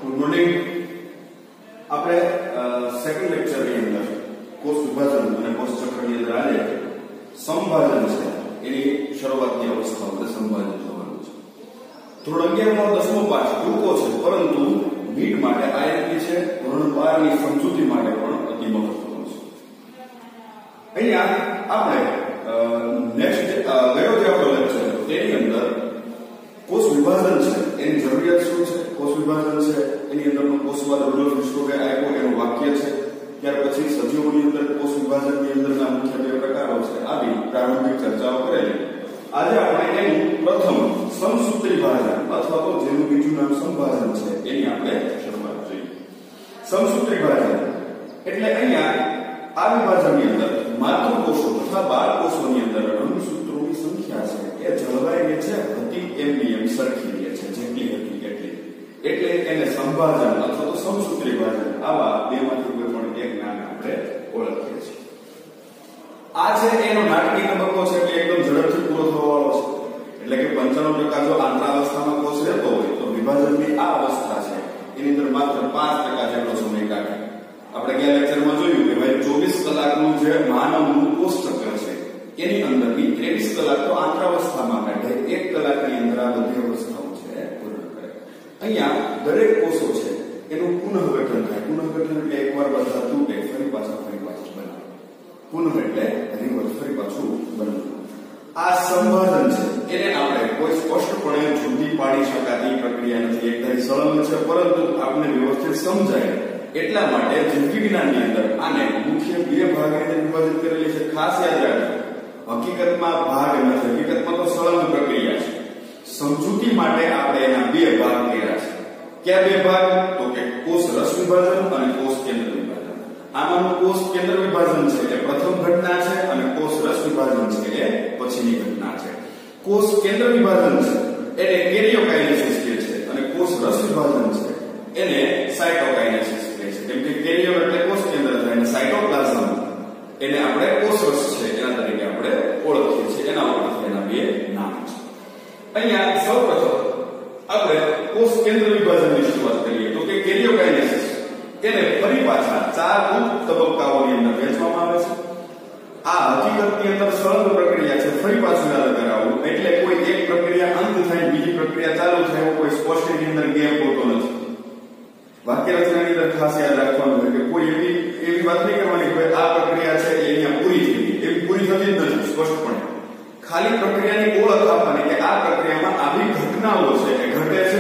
Good morning. આપણે second લેક્ચરની અંદર કોષ વિભાજન અને કોષ ચક્રની અંદર આજે સંભાજન છે એની શરૂઆતની અવસ્થા આપણે સંભાજન જોવાનું છે. ધોરણ 11 નો 10મો પાઠ ટૂંકો છે, પરંતુ નીટ માટે આઈએમપી છે, ધોરણ 12 ની સમજૂતી માટે પણ અતિ મહત્વનો છે. અહીંયા આપણે નેક્સ્ટ ગયો જે આપણો લેક્ચર તેની અંદર કોષ વિભાજન છે એની જરૂરિયાત શું છે, કોષ વિભાજન છે એની અંદરનો કોષવાદ રુડોલ્ફ વિસ્કોકે આપ્યો એનું વાક્ય છે. ત્યાર પછી સજીવોની અંદર કોષ વિભાજનની અંદરના મુખ્ય બે પ્રકારો છે, આવી પ્રારંભિક ચર્ચાઓ કરેલી. આજે આપણે એનું પ્રથમ સમસૂત્રી ભાજન અથવા તો જેનું બીજું નામ સંભાજન છે એની આપણે શરૂઆત જોઈએ. સમસૂત્રી ભાજન એટલે અહીંયા આ વિભાજનની અંદર માતૃકોષો તથા બાળકોષોની અંદર રંગસૂત્રોની સંખ્યા છે એ જળવાઈ રહે છે, હતી એમની એમ સરખી રહે છે, જેટલી હતી એટલી. એટલે એને સંભાજન અથવા તો સમસૂત્રી ભાજન આવા બેમાંથી કોઈ પણ એક નામ આપણે ઓળખીએ છીએ. આ છે એનો નાટકીય તબક્કો છે એટલે એકદમ ઝડપથી પૂરો થવાનો છે. એટલે કે 95% જો આંતરાવસ્થામાં કોષ રહેતો હોય તો વિભાજનની આ અવસ્થા છે એની અંદર માત્ર 5% જેટલો સમય કાઢે. આપણે ગયા લેક્ચરમાં જોયું કે ભાઈ 24 કલાકનું જે માનવનું કોષ ચક્ર છે એની અંદરની 23 કલાક તો આંતરાવસ્થામાં કાઢે, 1 કલાકની અંદર આ બધી અવસ્થાઓ છે પૂર્ણ કરે. અહીંયા દરેક કોષો છે એનું પુનઃગઠન થાય. પુનઃગઠન એટલે એકવાર બધા તૂટે ફરી પાછા બનાવે. પુનઃ એટલે રિવર્સ, ફરી પાછું બનવું. આ સંભાજન છે એને આપણે કોઈ સ્પષ્ટપણે જુદી પાડી શકાતી પ્રક્રિયા નથી. એકદમ સળંગ છે, પરંતુ આપણે વ્યવસ્થિત સમજાય એટલા માટે જીવવિજ્ઞાનની અંદર આને મુખ્ય બે ભાગમાં વિભાજિત કરેલી છે. ખાસ યાદ રાખજો, હકીકતમાં ભાગ નથી, હકીકતમાં તો સળંગ પ્રક્રિયા છે. સમજૂતી માટે આપણે એના બે ભાગ કર્યા છે. કયા બે ભાગ? તો કે કોષ રસ વિભાજન અને કોષ કેન્દ્ર વિભાજન. આમાંનું કોષ કેન્દ્ર વિભાજન છે એ પ્રથમ ઘટના છે અને કોષ રસ વિભાજન છે એ પછીની ઘટના છે. કોષ કેન્દ્ર વિભાજન છે એને કેરિયોકાઇનેસિસ કહે છે અને કોષ રસ વિભાજન છે એને સાયટોકાઇનેસિસ કહે છે. કેમ કે કેરિયો એટલે કોષ કેન્દ્ર છે અને સાયટોપ્લાઝમ એને આપણે કોષ રસ છે એના તરીકે આપણે ઓળખીએ છીએ. એના ઉપરથી એના બે નામ છે. અહીંયા સૌપ્રથમ આપણે કોષ કેન્દ્ર વિભાજનની શરૂઆત કરીએ તો કે કેરિયોકાઇનેસિસ એને ફરી પાછા 4 ઉપ તબક્કાઓની અંદર વહેંચવામાં આવે છે. આ હકીકતની અંદર સળંગ પ્રક્રિયા છે. ફરી પાછું યાદ કરાવું એટલે કોઈ એક પ્રક્રિયા અંત થાય બીજી પ્રક્રિયા ચાલુ થાય એવો કોઈ સ્પષ્ટ એની અંદર ગેપ હોતો નથી. વાક્ય રચનાની અંદર ખાસ યાદ રાખવાનું છે કે કોઈ એવી વાત નહીં કરવાની કે આ પ્રક્રિયા છે એ અહીંયા પૂરી થઈ ગઈ, એવી પૂરી થતી જ નથી. સ્પષ્ટપણે ખાલી પ્રક્રિયાની ઓળખ આપવાની કે આ પ્રક્રિયામાં આવી ઘટનાઓ છે એ ઘટે છે.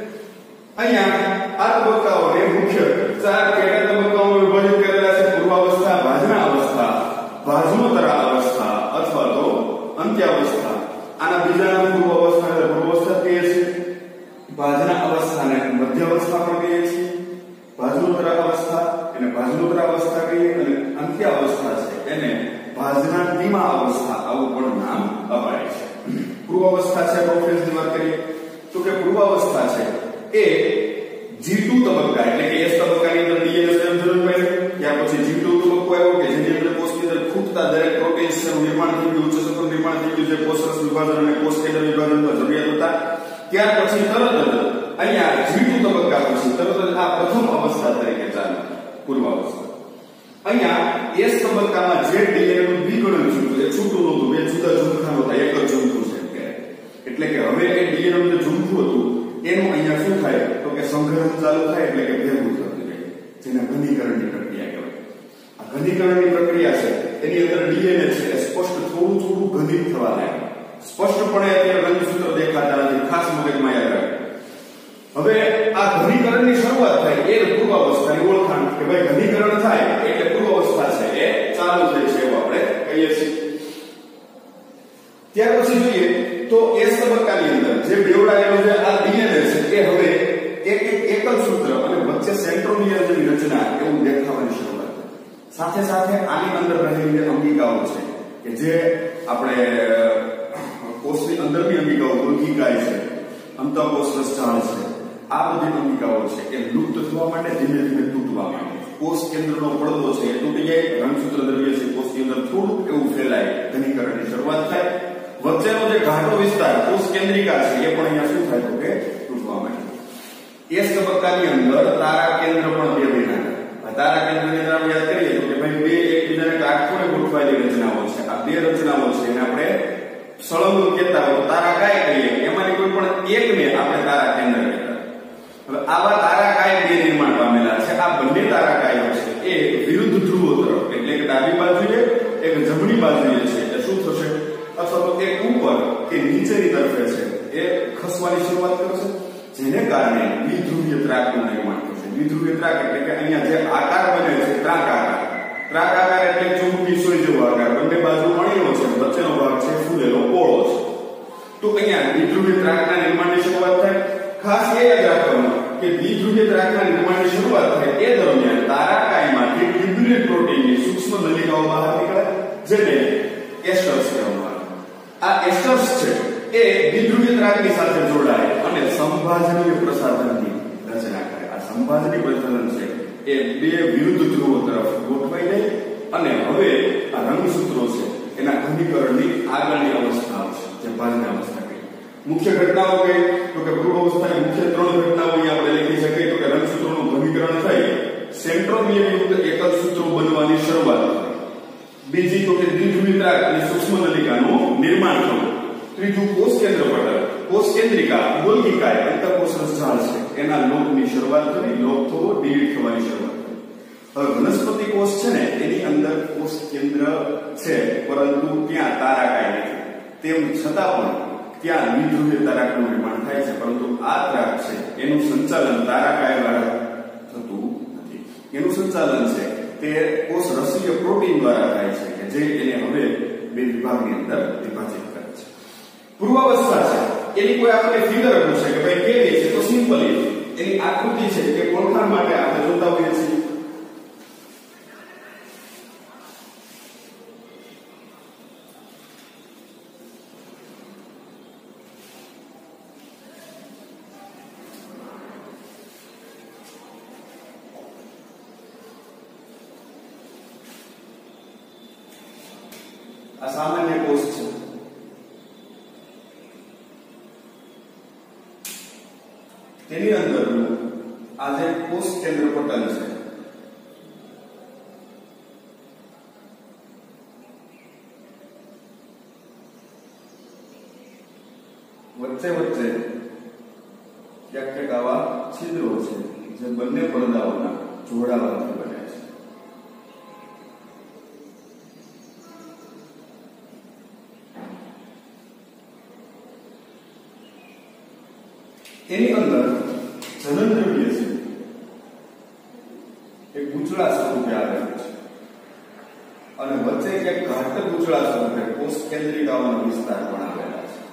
અહીંયા આ તબક્કાઓને મુખ્ય 4 પેટા તબક્કાઓમાં વિભાજિત કરેલા છે. પૂર્વાવસ્થા, ભાજના અવસ્થા, ભાજનોત્તરા અવસ્થા અથવા તો અંત્યાવસ્થા. આના બીજા નામ પૂર્વાવસ્થા એટલે પૂર્વાવસ્થા કહીએ છીએ, ભાજના અવસ્થાને મધ્યાવસ્થા પણ કહીએ છીએ, ભાજનોત્તરા અવસ્થા એને ભાજનોત્તરા અવસ્થા કહીએ અને અંત્યાવસ્થા છે એને ભાજનાંતિમા અવસ્થા આવું પણ નામ અપાય છે. પૂર્વાવસ્થા છે પ્રોફેસની વાત કરીએ તો કે પૂર્વાવસ્થા છે એ G2 તબક્કા એટલે કે S તબક્કાની અંદર ડીએનએ સ્ટેમ જરૂર પડે. ત્યાર પછી G2 તબક્કો આવ્યો કે જેની અંદર કોષની અંદર ખૂટતા દરેક પ્રોટીન્સનું નિર્માણ થઈ ગયું, ઉચ્ચ સતત નિર્માણ થઈ ગયું, જે કોષ રસ વિભાજન અને કોષ કેન્દ્ર વિભાજનમાં જરૂરિયાત હતા. ત્યાર પછી તરત જ અહીંયા G2 તબક્કા પછી તરત જ આ પ્રથમ અવસ્થા તરીકે ચાલે પૂર્વાવસ્થા. અહીંયા S તબક્કામાં જે ડીએનએ નું વિઘટન થયું એ છૂટું નહોતું, બે જુદા ઝુમખા હતા, એક જ ઝુમખું છે. એટલે કે હવે એ ડીએનએ નું જે ઝુમખું હતું એનું અહીંયા શું થાય તો કે સંઘનન ચાલુ થાય એટલે કે ભેગું થતું જાય, જેને ઘનીકરણની પ્રક્રિયા કહેવાય. આ ઘનીકરણની પ્રક્રિયા છે એની અંદર ડીએનએ છે એ સ્પષ્ટ થોડું ઘનિત થવા લાગે. સ્પષ્ટપણે અત્યારે રંગસૂત્ર દેખાતા નથી, ખાસ મગજમાં યાદ રાખો. હવે આ ઘનીકરણની શરૂઆત થાય એ પૂર્વાવસ્થાની ઓળખાણ કે ભાઈ ઘનીકરણ થાય એટલે પૂર્વાવસ્થા છે એ ચાલુ થઈ છે એવું આપણે કહીએ છીએ. ત્યાર પછી જોઈએ તો S તબક્કાની અંદર જે બેવડાયેલો જે આ ડીએનએ છે એ હવે એક એકલ સૂત્ર અને વચ્ચે સેન્ટ્રોમિયર જેવી રચના એવું દેખાવાની શરૂઆત. સાથે સાથે આની અંદર રહેલી અંગિકાઓ છે કે જે આપણે કોષની અંદરની અંગિકાઓ ગોલ્ગીકાય છે, અંતઃકોષ જાળ છે, આ બધી અંગિકાઓ છે એ લુપ્ત થવા માટે ધીમે ધીમે તૂટવા માંડે. કોષ કેન્દ્રનો પડદો છે એ તૂટી જાય, રંગસૂત્ર દ્રવ્ય છે કોષની અંદર થોડું એવું ફેલાય, ઘનીકરણની શરૂઆત થાય. વચ્ચેનો જે ઘાટો વિસ્તાર કોષ કેન્દ્રિકા છે એ પણ અહીંયા શું થાય તો કે તૂટવા માંડે. S તબક્કા તબક્કાની અંદર તારા કેન્દ્ર પણ બે બન્યા. તારા કેન્દ્રની અંદર આપણે યાદ કરીએ તો કે ભાઈ બે એકબીજાને કાટખૂણે ગોઠવાયેલી રચનાઓ છે. આ બે રચનાઓ છે એને આપણે સળંગ કહેતા હોય તારાકાય કહીએ. એમાંની કોઈ પણ એકને આપણે તારા કેન્દ્ર કહેતા. હવે આવા તારાકાય બે નિર્માણ પામેલા છે. આ બંને તારાકાયો છે એ વિરુદ્ધ ધ્રુવો તરફ એટલે કે ડાબી બાજુએ એક જમણી બાજુએ છે એટલે શું થશે? અથવા તો એક ઉપર કે નીચેની તરફે છે એ ખસવાની શરૂઆત કરશે, જેને કારણે દ્વિધ્રુવીય ત્રાકનું નિર્માણ થશે. દ્વિધ્રુવીય ત્રાક એટલે કે અહીંયા જે આકાર બને છે ત્રાક આકાર. ત્રાક આકાર એટલે ચુંબકી સોય જેવો આકાર. બંને બાજુ અણીઓ છે, વચ્ચેનો ભાગ છે ફૂલેલો પોળો છે. તો અહીંયા દ્વિધ્રુવીય ત્રાકના નિર્માણની શરૂઆત થાય. ખાસ એ યાદ રાખવાનું કે દ્વિધ્રુવીય ત્રાકના નિર્માણની શરૂઆત થાય એ દરમિયાન તારાકાયમાંથી ટ્યુબ્યુલેટ પ્રોટીનની સૂક્ષ્મ નલિકાઓ બહાર નીકળે જેને એસ્ટર્સ કહેવામાં આવે. આ એસ્ટર્સ છે એ દ્વિધ્રુવીય ત્રાકની સાથે જોડાય અને સંભાજનીય પ્રસાધનની રચના કરે. આ સંભાજનીય પ્રસાધન છે એ બે વિરુદ્ધ ધ્રુવો તરફ ગોઠવાઈ જાય અને હવે આ રંગસૂત્રો છે એના ઘનીકરણની આગળની અવસ્થા આવશે જે ભાજન અવસ્થા કહે. મુખ્ય ઘટનાઓ કઈ તો કે પૂર્વ અવસ્થાની મુખ્ય ત્રણ ઘટનાઓ અહીંયા આપણે લખી શકીએ તો કે રંગસૂત્રોનું ઘનીકરણ થઈ સેન્ટ્રોમિયર યુક્ત એકલ સૂત્રો બનવાની શરૂઆત થાય. બીજી તો કે દ્વિધ્રુવીય ત્રાક અને સૂક્ષ્મ નલિકાનું નિર્માણ થવું. ત્રીજું કોષ કેન્દ્ર પટલ, કોષ કેન્દ્રિકા, ગોલ્ગિકાય અંતઃકોષ રસજાળ છે એના લોપની શરૂઆત કરી. લોપ થવો, ડિલીટ થવાની શરૂઆત કરી. હવે વનસ્પતિ કોષ છે ને એની અંદર કોષ કેન્દ્ર છે પરંતુ ત્યાં તારાકાય નથી. તેમ છતાં પણ ત્યાં દ્વિધ્રુવીય તારાકનું નિર્માણ થાય છે પરંતુ આ ત્રાક છે એનું સંચાલન તારાકાય દ્વારા થતું નથી. એનું સંચાલન છે તે કોષ રસીય પ્રોટીન દ્વારા થાય છે કે જે એને હવે બે વિભાગની અંદર વિભાજિત કરે છે. પૂર્વાવસ્થા છે એની કોઈ આપણે ફિગર પૂછે કે ભાઈ કેવી છે તો સિમ્પલી એની આકૃતિ છે કે ઓળખાણ માટે આપણે જોતા હોઈએ છીએ. આ સામાન્ય કોષ છે. તેની અંદર આ જે કોષ કેન્દ્ર પટલ છે વચ્ચે વચ્ચે ક્યાંક ક્યાંક આવા છિદ્રો છે જે બંને પડદાઓના જોડાવાથી બને છે. એની અંદર જનનદ્રવ્ય છે એક ગૂંચળા સ્વરૂપે આવેલું છે અને વચ્ચે એક ઘાટ ગૂંચળા સ્વરૂપે કોષ કેન્દ્રિકાઓનો વિસ્તાર પણ આવેલા છે.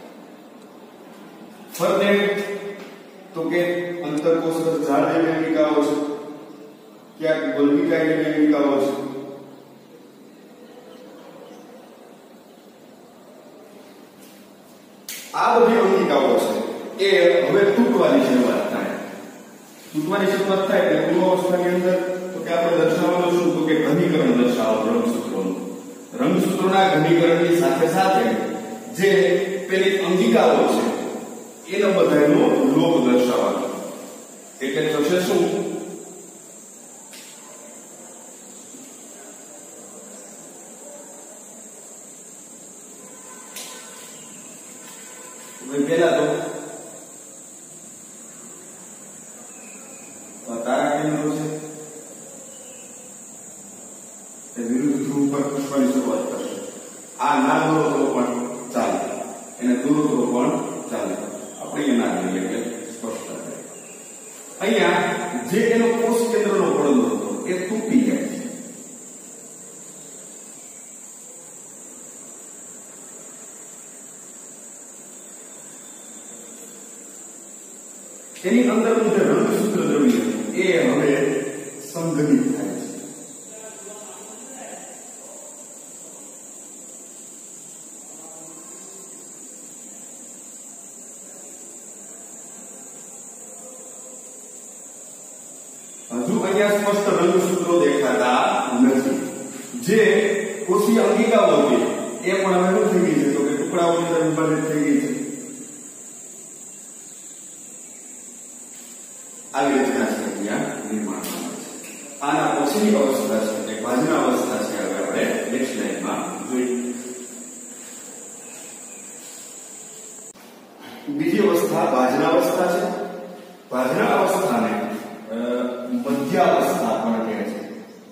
ફરતે તો કે અંતરકોષ રસજાળ જેવી અંગિકાઓ છે, ક્યાંક ગોલ્ગિકાય જેવી અંગિકાઓ છે. આ બધી અંગિકાઓ છે એ હવે તૂટવાની શરૂઆત થાય. તૂટવાની શરૂઆત થાય એટલે પૂર્વ અવસ્થાની અંદર તો કે આપણે દર્શાવવાનું શું તો કે ઘનીકરણ દર્શાવો રંગસૂત્રોનું. રંગસૂત્રોના ઘનીકરણની સાથે સાથે જે પેલી અંગિકાઓ છે એનો બધાનો લોપ દર્શાવવાનો. એટલે થશે શું પેલા તો તારા કેન્દ્રો છે તે વિરુદ્ધ ધ્રુવ પર ખસવાની શરૂઆત કરશે. આ ના દોરો તો પણ ચાલે, એને દોરો તો પણ ચાલે. આપણે એ ના કરીએ એટલે સ્પષ્ટતા થાય. અહીંયા જે એનો કોષ કેન્દ્રનો પડદો હતો એ તૂટી જાય છે. એની અંદરનું જે રંગસૂત્ર દ્રવ્ય એ હવે સંઘનિત થાય છે. હજુ અહીંયા સ્પષ્ટ રંગસૂત્રો દેખાતા નથી. જે કોષીય અંગિકાઓ હતી એ પણ હવે શું થઈ ગઈ છે તો કે ટુકડાઓની અંદર વિભાજિત થઈ ગઈ છે. આવી રીતે રીતના છે અહીંયા નિર્માણ પામે છે. આના પછીની અવસ્થા છે એ ભાજના અવસ્થા છે. હવે આપણે નેક્સ્ટ લાઈનમાં જોઈએ. બીજી અવસ્થા ભાજના અવસ્થા છે. ભાજના અવસ્થાને મધ્યાવસ્થા પણ કહે છે.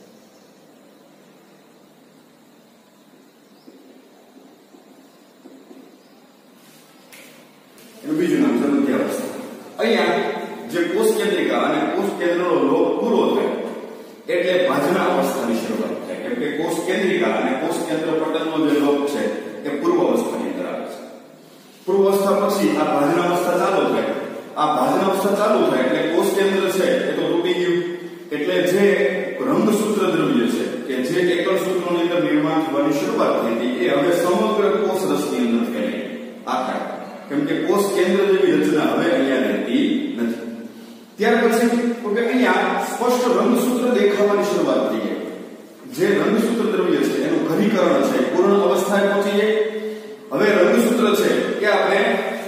એનું બીજું નામ છે મધ્યાવસ્થા. અહીંયા જે કોષ કેન્દ્રિકા અને કોષ કેન્દ્રનો લોપ પૂરો થાય એટલે ભાજના અવસ્થાની શરૂઆત થાય. કેમ કે કોષ કેન્દ્રિકા અને કોષ કેન્દ્ર પટલનો જે લોપ છે એ પૂર્વ અવસ્થાની અંદર આવે છે. પૂર્વ અવસ્થા પછી આ ભાજના અવસ્થા ચાલુ થાય. આ ભાજના અવસ્થા ચાલુ થાય એટલે કોષ કેન્દ્ર છે એ તો તૂટી ગયું. એટલે જે રંગસૂત્ર દ્રવ્ય છે કે જે એકલ સૂત્રોની અંદર નિર્માણ થવાની શરૂઆત થઈ હતી એ હવે સમગ્ર કોષ રસની અંદર ફેલાઈ આકાર. કેમ કે કોષ કેન્દ્ર જેવી રચના હવે અહીંયા રહેતી નથી. ત્યાર પછી તો કે અહીંયા સ્પષ્ટ રંગસૂત્ર દેખાવાની શરૂઆત થઈ ગઈ. જે રંગસૂત્ર દ્રવ્ય છે એનું ઘનીકરણ છે પૂર્ણ અવસ્થાએ પહોંચી જાય. હવે રંગસૂત્ર છે કે આપણે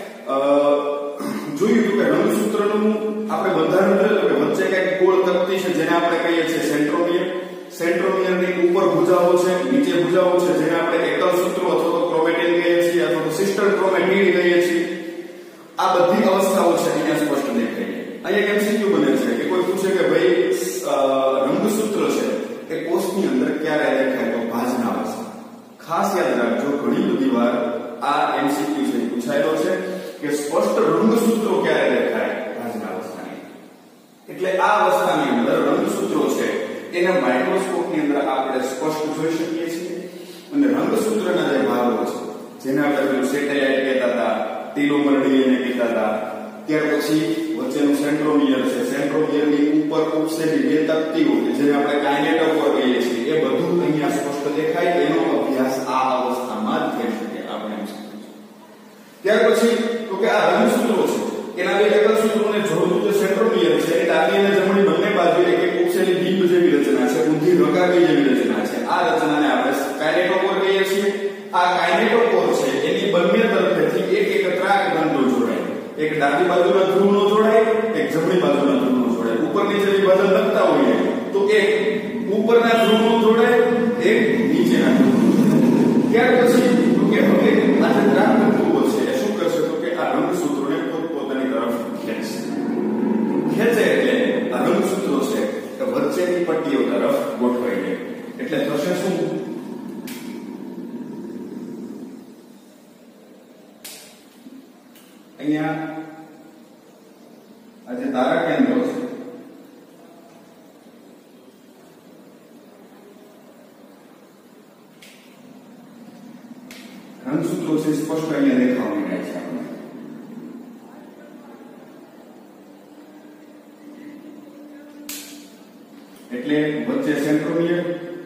જોયું કે રંગસૂત્રનું આપણે બંધારણ જોયું કે વચ્ચે કઈક ગોળ તકતી છે જેને આપણે કહીએ છીએ સેન્ટ્રોમિયર. સેન્ટ્રોમિયરની ઉપર ભુજાઓ છે, નીચે ભુજાઓ છે જેને આપણે એકલ સૂત્રો અથવા તો ક્રોમેટિન કહીએ છીએ અથવા તો સિસ્ટર ક્રોમેટિડ કહીએ છીએ. આ બધી અવસ્થાઓ છે અહીંયા સ્પષ્ટ દેખાય. અહીંયા એમસીક્યુ બને છે કે કોઈ પૂછે કે ભાઈ રંગસૂત્ર છે એ કોષની અંદર ક્યારે દેખાય તો ભાજના અવસ્થા. ખાસ યાદ રાખજો ઘણી બધી વાર આ એમસીક્યુ છે પૂછાયેલો છે કે સ્પષ્ટ રંગસૂત્રો ક્યારે દેખાય ભાજના અવસ્થાની. એટલે આ અવસ્થાની અંદર રંગસૂત્રો છે એને માઇક્રોસ્કોપની અંદર આપણે સ્પષ્ટ જોઈ શકીએ છીએ. અને રંગસૂત્રના જે ભાગો છે જેને આપણે પેલું સેટેલાઇટ કહેતા હતા, ટીલોમર ડીએનએ કહેતા હતા, ત્યાર પછી વચ્ચેનું સેન્ટ્રોમિયર છે, સેન્ટ્રોમિયરની ઉપર ઉપસેલી બે તકતીઓ કે જેને આપણે કાઇનેટોકોર કહીએ છીએ એ બધું અહીંયા સ્પષ્ટ દેખાય. એનો અભ્યાસ આ અવસ્થામાં જ થઈ શકે આપણે એમ સમજીએ. ત્યાર પછી તો કે આ રંગસૂત્રો છે એના બે એકલ સૂત્રોને જોડતું જે સેન્ટ્રોમિયર છે એ ડાબી અને જમણી બંને બાજુ એક એક ઉપસેલી બીમ જેવી રચના છે, ઊંધી રકાબી જેવી રચના છે. આ રચનાને આપણે કાઇનેટોકોર કહીએ છીએ. આ કાઇનેટોકોર છે એની બંને તરફેથી એક એક ત્રાક બંધો જોડાય. એક ડાબી બાજુના ધ્રુવનો જોડાય, એક જમણી બાજુના ધ્રુવનો જોડાય. ઉપર નીચે વિભાજન લખતા હોઈએ તો એક ઉપરના ધ્રુવનો જોડાય, એક નીચેના ધ્રુવનો જોડાય. ત્યાર પછી તો કે હવે આ જે ત્રાક બંધુઓ છે એ શું કરશે તો કે આ રંગસૂત્રોને પોતપોતાની તરફ ખેંચશે. ખેંચે એટલે આ રંગસૂત્રો છે કે વચ્ચેની પટ્ટીઓ તરફ ગોઠવાઈ જાય. એટલે થશે શું અહીંયા આ જે તારા કેન્દ્રો છે રંગસૂત્રો છે સ્પષ્ટ અહીંયા દેખાવા મળ્યા છે આપણે. એટલે વચ્ચે સેન્ટ્રોમિયર,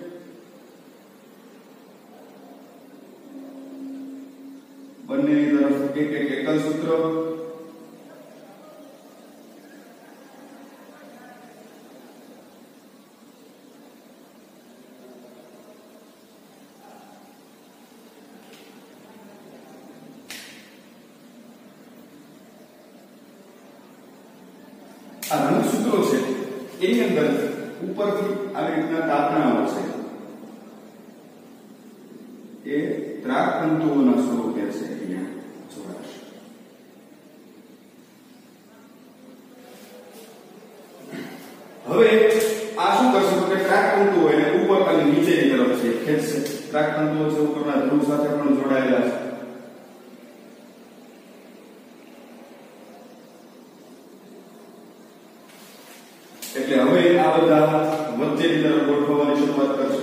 બંનેની તરફ એક એક એકલ સૂત્ર, આ રંગસૂત્રો છે એની અંદર ઉપરથી આવી રીતના તાતણાઓ છે એ ત્રાક તંતુઓના સ્વરૂપે છે અહીંયા જોડાશે. હવે આ શું કરશે તો કે ત્રાક તંતુઓ એને ઉપર અને નીચેની તરફ છે ખેંચશે. ત્રાક તંતુઓ છે ઉપરના ધ્રુવ સાથે પણ જોડાયેલા છે. એટલે હવે આ બધા વચ્ચેની તરફ ગોઠવવાની શરૂઆત કરશે.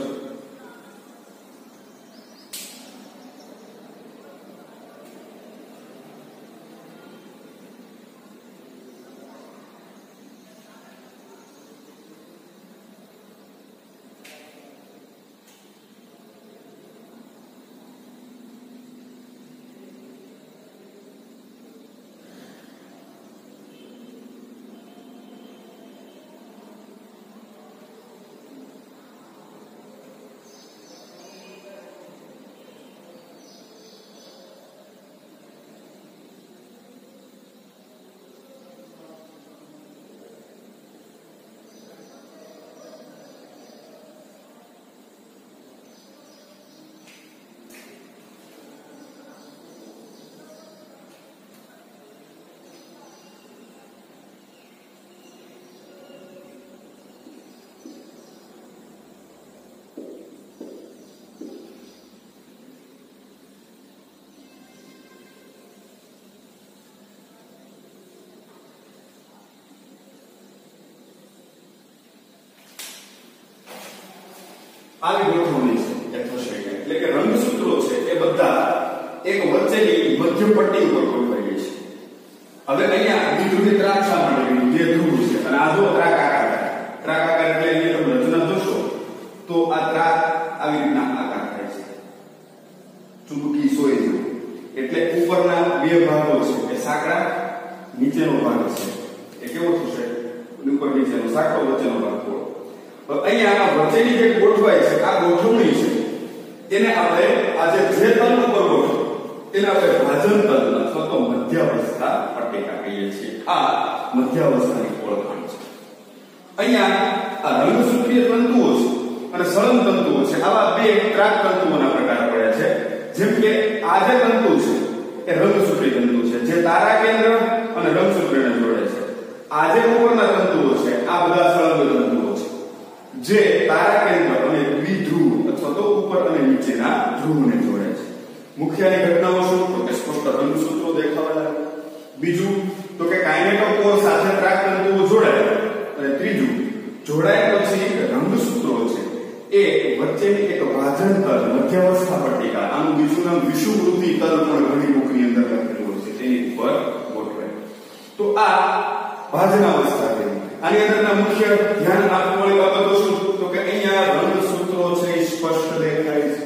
આવી ગોઠવણી છે એ થશે એટલે કે રંગસૂત્રો છે એ બધા એક વચ્ચેની મધ્ય પટ્ટી ઉપર ગોઠવાઈ છે. હવે અહીંયા દ્વિધ્રુવી ત્રાક શા માટે લીધું? જે ધ્રુવ છે અને આ જો ત્રાક આકાર એટલે એની તમે રચના જોશો તો આ ત્રાક આવી રીતના આકાર થાય છે, ચુંબકી સોય જેવું. એટલે ઉપરના બે ભાગો છે એ સાંકડા, નીચેનો ભાગ છે એ કેવો થશે? ઉપર નીચેનો સાંકડો, વચ્ચેનો ભાગ ગોળ. તો અહીંયા આ વચ્ચેની જે ગોઠવાય છે આ ગોઠવણી છે એને આપણે આજે જે તલ ઉપર ગોઠવો એને આપણે ભાજન તલ અથવા તો મધ્યાવસ્થા પટ્ટિકા કહીએ છીએ. આ મધ્યાવસ્થાની ઓળખાણ છે. અહીંયા આ રંગસૂત્રીય તંતુઓ છે અને સળંગ તંતુઓ છે. આવા બે ત્રાક તંતુઓના પ્રકાર પડ્યા છે. જેમ કે આ જે તંતુ છે એ રંગસૂત્રી તંતુ છે જે તારા કેન્દ્ર અને રંગસૂત્રીને જોડે છે. આ જે ઉપરના તંતુઓ છે આ બધા સળંગ તંતુઓ છે જે તારા કેન્દ્ર અને દ્વિધ્રુવ અથવા તો ઉપર અને નીચેના ધ્રુવને જોડે છે. મુખ્યની ઘટનાઓ શું? તો કે સ્પષ્ટ રંગસૂત્રો દેખાવા લાગે. બીજું તો કે કાઇનેટોકોર સાથે ત્રાક તંતુઓ જોડાય. અને ત્રીજું, જોડાયા પછી રંગસૂત્રો છે એ વચ્ચેની એક ભાજન તલ મધ્યાવસ્થા પટ્ટિકા, આનું બીજું નામ વિષુવવૃત્તિ તલ પણ ઘણી બુકની અંદર લખેલું હોય છે, તેની ઉપર ગોઠવાય. તો આ ભાજનાવસ્થા છે. આની અંદરના મુખ્ય ધ્યાન આપવાની બાબતો શું? તો કે અહીંયા રંગસૂત્રો છે એ સ્પષ્ટ દેખાય છે,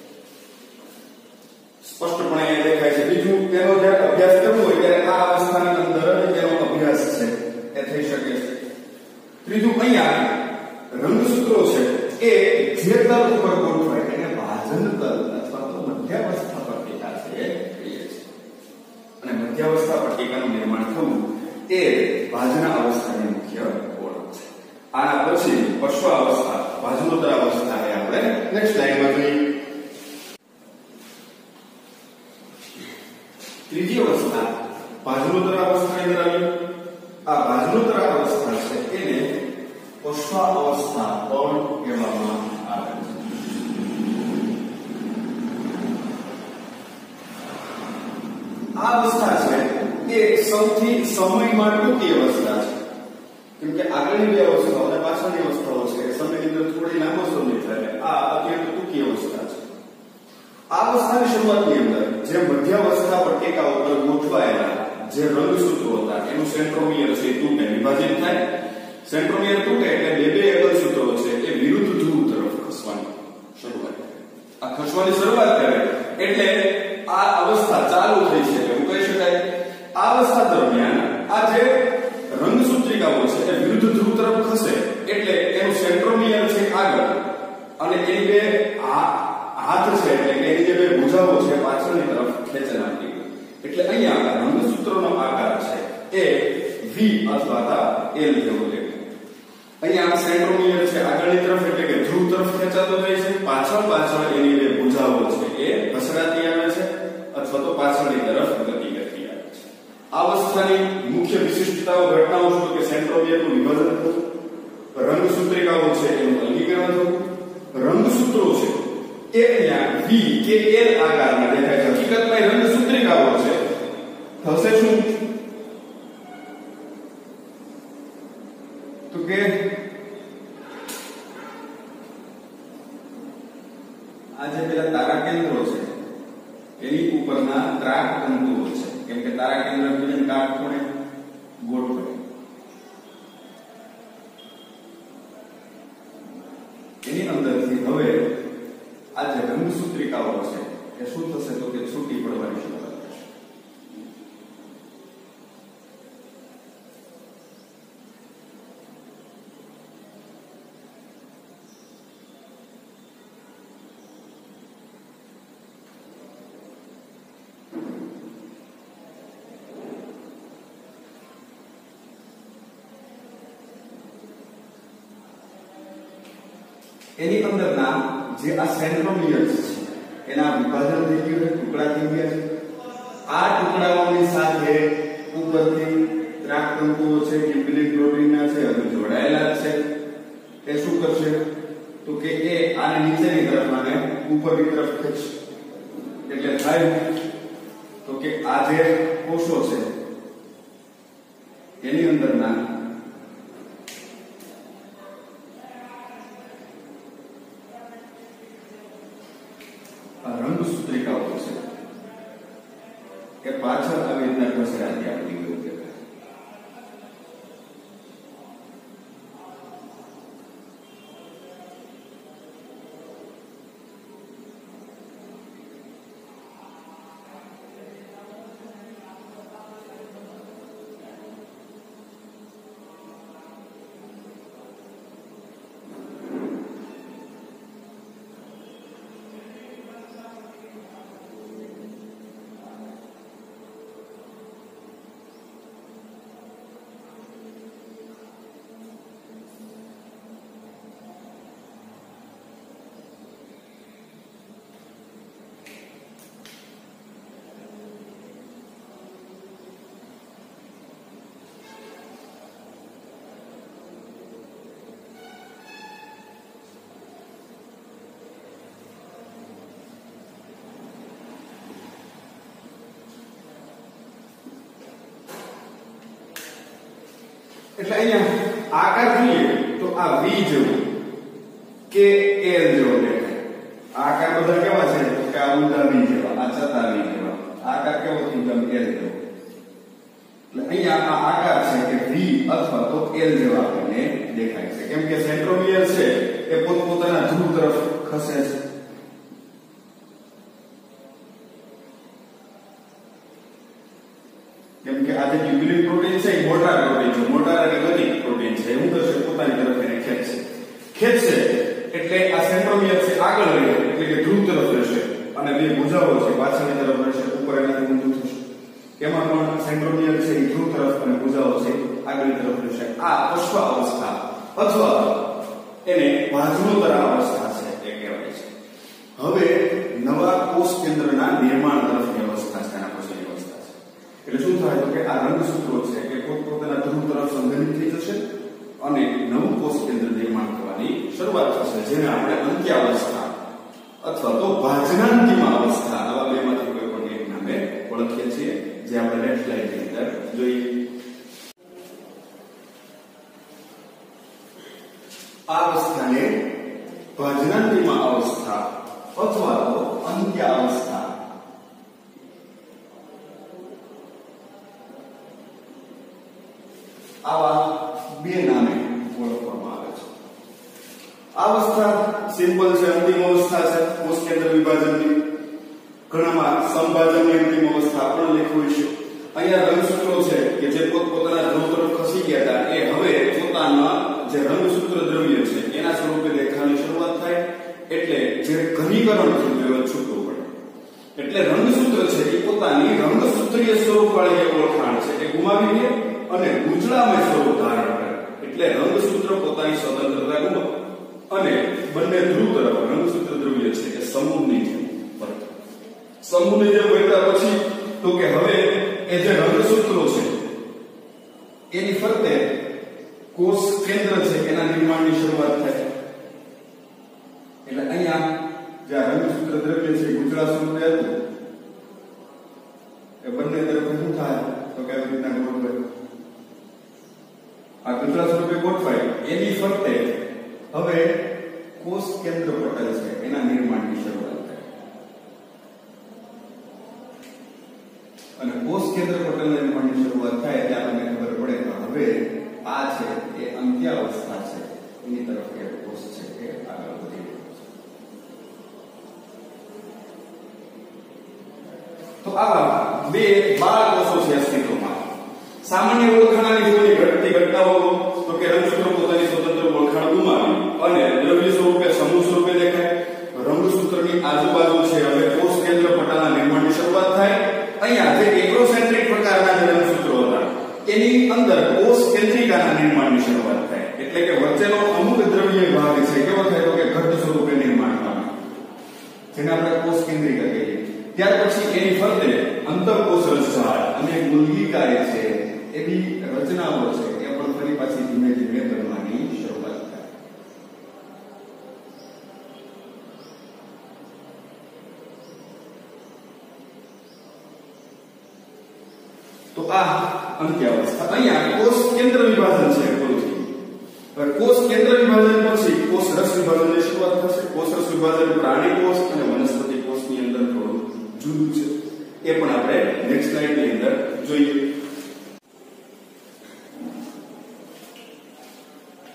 સ્પષ્ટપણે દેખાય છે. બીજું, તેનો જ્યારે અભ્યાસ કરવો હોય ત્યારે આ અવસ્થાની અંદર જ તેનો અભ્યાસ છે એ થઈ શકે છે. ત્રીજું, અહીંયા રંગસૂત્રો છે એ જે તલ ઉપર ગોઠવાય એને ભાજન તલ અથવા તો મધ્યાવસ્થા પટ્ટિકા છે એ કહીએ છીએ. અને મધ્યાવસ્થા પટ્ટિકાનું નિર્માણ થવું એ ભાજના અવસ્થાની મુખ્ય ઓળખ છે. આના પછી પશ્વ અવસ્થા, ભાજનોત્તર અવસ્થા એ આપણે નેક્સ્ટ સ્લાઇડમાં જોઈએ. ત્રીજી અવસ્થા ભાજનોત્તર અવસ્થાની અંદર આવી. આ ભાજનોત્તર અવસ્થા છે એને પશ્વ અવસ્થા પણ કહેવામાં આવે છે. આ અવસ્થા છે એ સૌથી સમયમાં ટૂંકી અવસ્થા છે. કેમ કે આગળની બે અવસ્થાઓ અને પાછળની અવસ્થાઓ છે સમયની અંદર થોડી લાંબો સમય થાય. આ અત્યંત ટૂંકી અવસ્થા છે. આ અવસ્થાની શરૂઆતની અંદર જે મધ્યાવસ્થા પટ્ટિકા ઉપર ગોઠવાયેલા જે રંગસૂત્રો હતા એનું સેન્ટ્રોમિયર છે તૂટે, વિભાજિત થાય. સેન્ટ્રોમિયર તૂટે એટલે બે એકલ સૂત્રો છે એ વિરુદ્ધ ધ્રુવ તરફ ખસવાની શરૂઆત કરે. આ ખસવાની શરૂઆત કરે એટલે આ અવસ્થા ચાલુ થઈ છે એવું કહી શકાય. આ અવસ્થા દરમિયાન આ જે રંગસૂત્રિકાઓ છે એ વિરુદ્ધ ધ્રુવ તરફ ખસે એટલે એનું સેન્ટ્રોમિયર છે આગળ અને એની બે હાથ છે એટલે એની જે બે ભુજાઓ છે પાછળની તરફ ખેંચનારી. એટલે અહીંયા રંગસૂત્રનો આકાર છે એ V અથવા L જેવો દેખાય. અહીંયા સેન્ટ્રોમિયર છે આગળની તરફ એટલે કે ધ્રુવ તરફ ખેંચાતો જાય છે. પાછળ એની બે ભુજાઓ છે એ ઘસડાતી આવે છે અથવા તો પાછળની તરફ ગતિ કરતી આવે છે. આ અવસ્થાની મુખ્ય વિશિષ્ટતાઓ, ઘટનાઓ શું? કે સેન્ટ્રોમિયરનું વિભાજન થવું, રંગસૂત્રિકાઓ છે એનું અલગીકરણ થવું, રંગસૂત્રો છે એ અહીંયા V કે L આકારના દેખાય છે. હકીકતમાં રંગસૂત્રિકાઓ છે થશે શું? તો કે આ જે પેલા તારા કેન્દ્રો છે એની ઉપરના ત્રાક તંતુઓ છે. કેમ કે તારા કેન્દ્ર કાટખૂણે ગોઠવાય. એની અંદરથી હવે આ જે રંગસૂત્રિકાઓ છે એ શું થશે? તો કે છૂટી પડવાની શરૂઆત થશે. એની અંદરના જે આ સેન્ટ્રોમિયર્સ છે એના વિભાજન થઈ ગયું છે, ટુકડા થઈ ગયા છે. આ ટુકડાઓની સાથે ઉપરથી ત્રાક તંતુઓ છે ટ્યુબ્યુલિન પ્રોટીનના છે હજુ જોડાયેલા છે. એ શું કરશે? તો કે એ આને નીચેની તરફ અને ઉપરની તરફ ખેંચશે. એટલે થાય તો કે આ જે કોષો છે એની અંદરના રીતના ખસેડાથી આપણી ગયું દેખાય. એટલે અહીંયા આકાર જોઈએ તો આ V જેવો કે L જેવો દેખાય. આકાર બધા કેવા છે કે આ ઊંધા V જેવા, આ ચતા V જેવા. આકાર કેવો છે એકદમ L જેવો. એટલે અહીંયા આ આકાર છે કે V અથવા તો L જેવા આપણને દેખાય છે. કેમ કે સેન્ટ્રોમિયર છે એ પોતપોતાના ધ્રુવ તરફ ખસે છે. કેમ કે આ જે ટ્યુબ્યુલિન પ્રોટીન છે એ મોટાર પ્રોટીન છે. મોટાર એટલે ગતિક પ્રોટીન છે. એવું કરશે પોતાની તરફ એને ખેંચશે એટલે આ સેન્ટ્રોમિયર છે આગળ રહે એટલે કે ધ્રુવ તરફ રહેશે અને બે ભુજાઓ છે પાછળની તરફ રહેશે, ઉપર એનાથી ઊંધું થશે. એમાં પણ સેન્ટ્રોમિયર છે એ ધ્રુવ તરફ અને ભુજાઓ છે આગળની તરફ રહેશે. આ પશ્વ અવસ્થા અથવા એને ભાજનોત્તર અવસ્થા છે એ કહેવાય છે. હવે નવા કોષ કેન્દ્રના નિર્માણ તરફની અવસ્થા છે. આના પછી એટલે શું થાય તો કે આ રંગસૂત્રો છે એ પોતપોતાના ધ્રુવ તરફ સંગઠિત થઈ જશે અને નવું કોષ કેન્દ્ર નિર્માણ થવાની શરૂઆત થશે, જેને આપણે અંત્યાવસ્થા અથવા તો ભાજનાંતિમ અવસ્થા આવા બેમાંથી કોઈ પણ એક નામે ઓળખીએ છીએ, જે આપણે નેક્સ્ટ સ્લાઇડની અંદર જોઈએ. આ અવસ્થાને ભાજનાંતિમ અવસ્થા અથવા તો અંત્યાવસ્થા આવા બે નામે ઓળખવામાં આવે છે. આ અવસ્થા સિમ્પલ છે, અંતિમ અવસ્થા છે કોષ કેન્દ્ર વિભાજનની. ઘણામાં સંભાજનની અંતિમ અવસ્થા પણ લખ્યું છે. અહીંયા રંગસૂત્રો છે કે જે પોતપોતાના ધ્રુવ તરફ ખસી ગયા હતા એ હવે પોતાના જે રંગસૂત્ર દ્રવ્ય છે એના સ્વરૂપે દેખાવાની શરૂઆત થાય. એટલે જે ઘનીકરણ થયું એ છૂટવું પડે. એટલે રંગસૂત્ર છે એ પોતાની રંગસૂત્રીય સ્વરૂપ વાળી ઓળખાણ છે એ ગુમાવી દે અને ગુંચળામય સ્વરૂપ ધારણ કરે. એટલે રંગસૂત્ર પોતાની સ્વતંત્રતા ગુમાવે અને બંને ધ્રુવ તરફ રંગસૂત્ર દ્રવ્ય છે એ સમૂહની જેમ વર્તે. સમૂહની જેમ વર્ત્યા પછી તો કે હવે એ જે રંગસૂત્રો છે એની ફરતે કોષ કેન્દ્ર છે એના નિર્માણની શરૂઆત થાય. એટલે અહીંયા જે રંગસૂત્ર દ્રવ્ય છે ગુંચળા સ્વરૂપે હતું એ બંને તરફ શું થાય તો કે આવી રીતના ગોઠવાય. આ ગુંચળા સ્વરૂપે ગોઠવાય એની ફરતે હવે કોષ કેન્દ્ર પટલ છે એના નિર્માણની શરૂઆત થાય. અને કોષ કેન્દ્ર પટલના નિર્માણની શરૂઆત થાય એટલે આપણને ખબર પડે કે હવે આ છે એ અંત્યાવસ્થા છે એની તરફ એ કોષ છે એ આગળ વધી રહ્યો છે. તો આવા બે બાળ કોષો છે અસ્તિત્વમાં. સામાન્ય ઓળખાણની જોઈ ઘટતી ઘટનાઓ તો કે રંગસૂત્રો પોતાની સ્વતંત્ર ઓળખાણ ગુમાવી અને દ્રવ્ય સ્વરૂપે સમૂહ સ્વરૂપે દેખાય. રંગસૂત્રની આજુબાજુ છે હવે કોષ કેન્દ્ર પટલના નિર્માણની શરૂઆત થાય. અહીંયા જે એગ્રોસેન્ટ્રિક પ્રકારના જે રંગસૂત્રો હતા એની અંદર કોષ કેન્દ્રિકાના નિર્માણની શરૂઆત થાય. એટલે કે વચ્ચેનો અમુક દ્રવ્ય ભાગ છે કેવો થાય તો કે ઘટ્ટ સ્વરૂપે નિર્માણ પામે, જેને આપણે કોષ કેન્દ્રિકા કહીએ. ત્યાર પછી એની ફરતે અંતઃકોષ રસજાળ અને ગુલ્ગિકાય છે એવી રચનાઓ છે એ પણ ફરી પાછી ધીમે ધીમે બનવાની શરૂઆત થાય. તો આ અંત્યાવસ્થા. અહીંયા કોષ કેન્દ્ર વિભાજન છે પૂરું થયું. હવે કોષ કેન્દ્ર વિભાજન પછી કોષ રસ વિભાજનની શરૂઆત થશે. કોષ રસ વિભાજન પ્રાણી કોષ અને વનસ્પતિ કોષની અંદર થોડું જુદું છે, એ પણ આપણે નેક્સ્ટ સ્લાઇડની અંદર જોઈએ.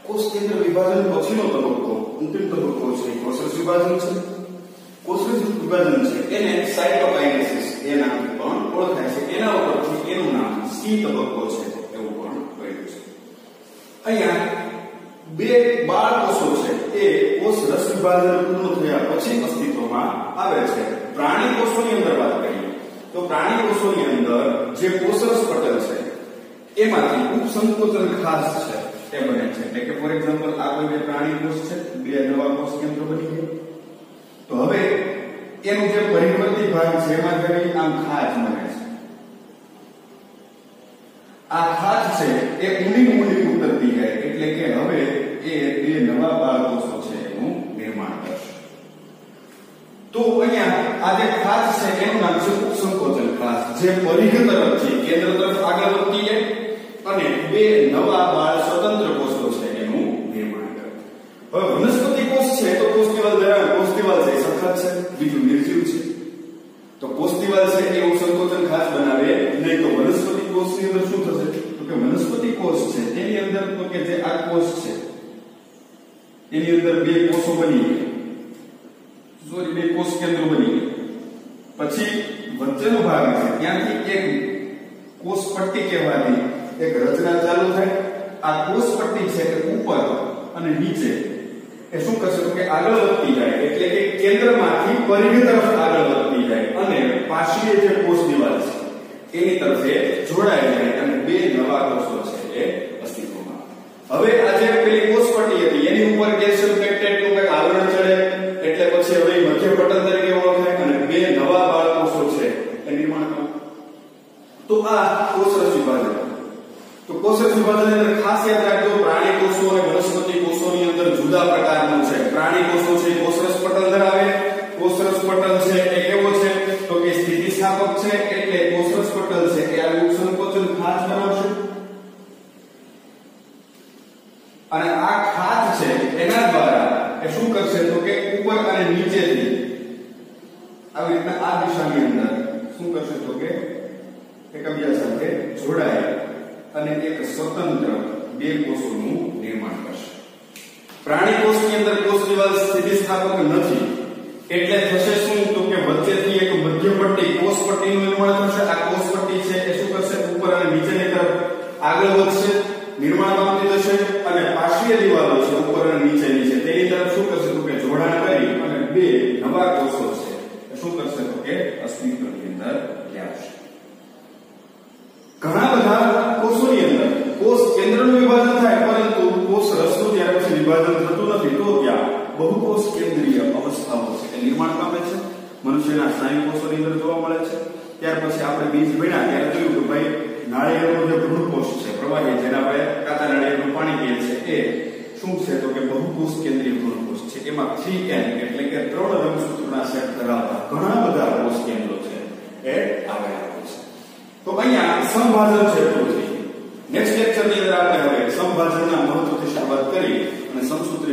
કોષ કેન્દ્ર વિભાજન પછીનો તબક્કો અંતિમ તબક્કો છે કોષરસ વિભાજન છે. કોષરસ વિભાજન છે એને સાયટોકાઇનેસિસ એ નામથી પણ ઓળખાય છે. એના ઉપરથી એનું નામ સી તબક્કો છે એવું પણ કહ્યું છે. અહીંયા બે બાળ કોષો છે એ કોષરસ વિભાજન પૂર્ણ થયા પછી અસ્તિત્વમાં આવે છે. પ્રાણી કોષોની અંદર વાત કરીએ તો પ્રાણી કોષોની અંદર જે કોષરસ પટલ છે એમાંથી ઉપસંકોચન ખાસ છે એ બને છે. એટલે કે ફોર એક્ઝામ્પલ આ કોઈ બે પ્રાણી કોષ છે, બે નવા કોષ કેન્દ્રો બની ગયા. તો હવે એનું જે પરિવર્તી ભાગ છે એમાં જરી આમ ખાચ બને છે. આ ખાચ છે એ ઊંડી ઉતરતી જાય એટલે કે હવે એ બે નવા બાળ કોષો છે એનું નિર્માણ કરશે. તો અહીંયા આ જે ખાચ છે એનું નામ છે ઉપસંકોચન ખાચ, જે પરિઘ તરફથી કેન્દ્ર તરફ આગળ વધતી જાય અને બે નવા બાળ સ્વતંત્ર કોષો છે એનું નિર્માણ કરે. હવે વનસ્પતિ કોષ છે તો કોષ દિવાલ છે સખત છે, બીજું નિર્જીવ છે. તો કોષ દિવાલ છે એ ઉપસંકોચન ખાચ બનાવે નહીં. તો વનસ્પતિ કોષની અંદર શું થશે તો કે વનસ્પતિ કોષ છે તેની અંદર તો કે જે આ કોષ છે એની અંદર બે કોષો બની ગયા, સોરી બે કોષ કેન્દ્રો બની ગયા. પછી વચ્ચેનો ભાગ છે ત્યાંથી એક કોષ પટ્ટી કહેવાતી એક રચના ચાલુ થાય. આ કોષ પટ્ટી છે કે ઉપર અને નીચે એ શું કરશે તો કે આગળ વધતી જાય એટલે કે કેન્દ્રમાંથી પરિઘ તરફ આગળ વધતી જાય અને પાછળની જે કોષ દિવાલ છે એની તરફે જોડાઈ જાય અને બે નવા કોષો છે એ અસ્તિત્વમાં. હવે આ જે પેલી કોષ પટ્ટી હતી એની ઉપર કેલ્શિયમ પેક્ટેટ નું કંઈક આવરણ ચડે એટલે પછી હવે મધ્ય પટલ તરીકે ઓળખાય અને બે નવા બાળ કોષો છે એ નિર્માણ કરે. તો આ કોષરસ વિભાજન. તો કોષરસ વિભાજનની અંદર ખાસ યાદ રાખજો પ્રાણી કોષો અને વનસ્પતિ કોષોની અંદર જુદા પ્રકારનું છે. પ્રાણી કોષો છે કોષરસ પટલ ધરાવે. કોષરસ પટલ છે એ કેવો છે તો કે સ્થિતિસ્થાપક છે એટલે કોષરસ પટલ છે એ આ ઉપસંકોચન ખાચ બનાવશે અને આ ખાચ છે એના દ્વારા એ શું કરશે તો કે ઉપર અને નીચેથી આવી રીતના આ દિશાની અંદર શું કરશે તો કે એકબીજા સાથે જોડાય અને એક સ્વતંત્ર બે કોષોનું નિર્માણ કરશે. પ્રાણી કોષની અંદર કોષ દિવાલ સ્થિતિસ્થાપક નથી એટલે થશે શું તો કે વચ્ચેથી એક મધ્ય પટ્ટી કોષ પટ્ટીનું નિર્માણ થશે. આ કોષ પટ્ટી છે એ શું કરશે ઉપર અને નીચેની તરફ આગળ વધશે, નિર્માણ પામતી જશે અને પાર્શ્વીય દિવાલો છે ઉપર અને નીચેની છે તેની તરફ શું કરશે તો કે જોડાણ કરી અને બે નવા કોષો છે એ શું કરશે તો કે અસ્તિત્વની અંદર લાવશે. ઘણા બધા કોષોની અંદર કોષ કેન્દ્રનું વિભાજન થાય પરંતુ કોષ રસનું જ્યારે પછી વિભાજન થતું નથી તો ત્યાં બહુકોષ કેન્દ્રીય અવસ્થાઓ છે એ નિર્માણ પામે છે. મનુષ્યના સ્નાયુ કોષોની અંદર જોવા મળે છે. ત્યાર પછી આપણે બીજ ભણ્યા ત્યારે જોયું કે ભાઈ નાળિયેરનો જે ભ્રૂણકોષ છે પ્રવાહી જેને આપણે કાચા નાળિયેરનું પાણી કહીએ છીએ એ શું છે તો કે બહુકોષ કેન્દ્રીય ભ્રૂણકોષ છે. એમાં 3N એટલે કે 3 રંગસૂત્રના સેટ ધરાવતા ઘણા બધા કોષ કેન્દ્રો છે એ આવેલા હોય છે. તો અહીંયા સંભાજન છે પૂરું થઈ ગયું. નેક્સ્ટ લેક્ચરની અંદર આપણે હવે સંભાજનના મહત્વથી શરૂઆત કરી અને સમસૂત્રી